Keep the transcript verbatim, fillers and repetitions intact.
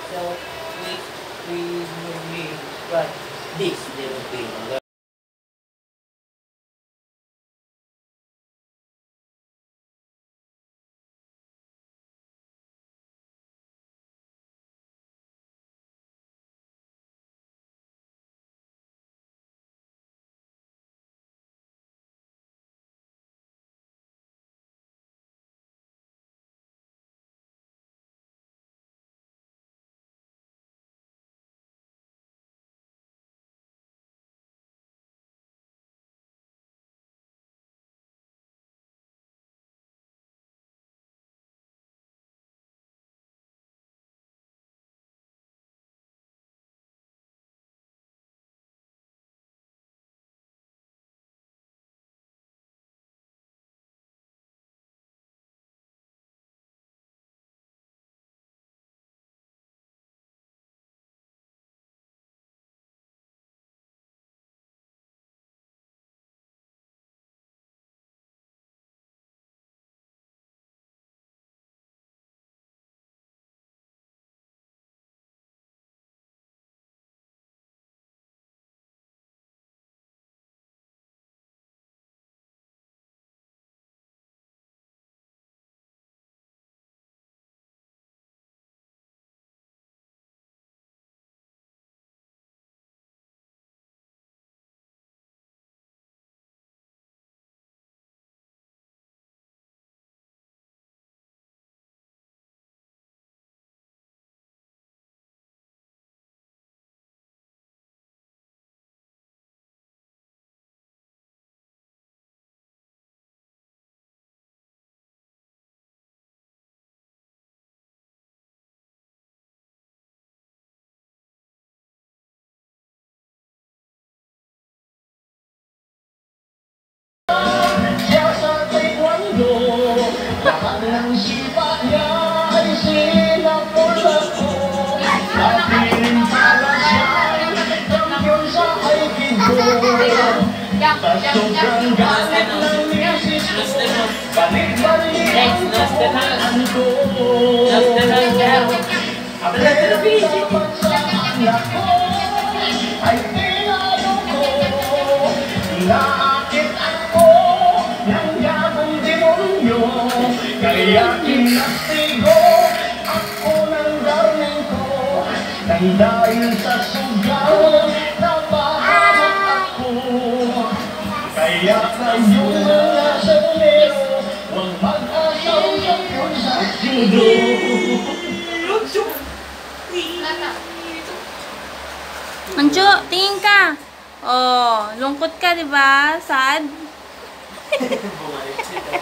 So we we we but this little thing. Nakit ako ng yabang demonyo, kaya inastigo ako ng darling ko, nang dahil sa sugal napahamak ako. Kaya kayong mga salero, huwag mag-asaw sa judo. Manju, tingin ka. Oh, lungkot ka, di ba? Sad?